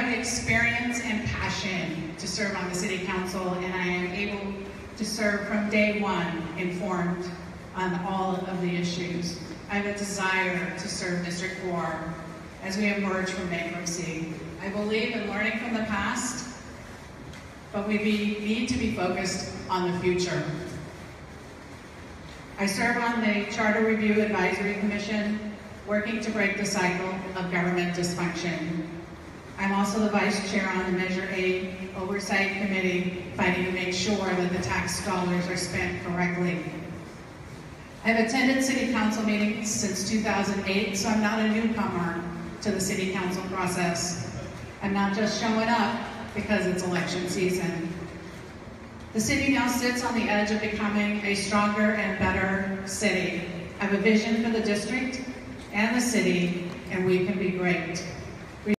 have experience and passion to serve on the City Council, and I am able to serve from day one informed on all of the issues. I have a desire to serve District 4 as we emerge from bankruptcy. I believe in learning from the past, but we need to be focused on the future. I serve on the Charter Review Advisory Commission, working to break the cycle of government dysfunction. I'm also the Vice Chair on the Measure A Oversight Committee, fighting to make sure that the tax dollars are spent correctly. I've attended City Council meetings since 2008, so I'm not a newcomer to the City Council process. I'm not just showing up because it's election season. The city now sits on the edge of becoming a stronger and better city. I have a vision for the district and the city, and we can be great.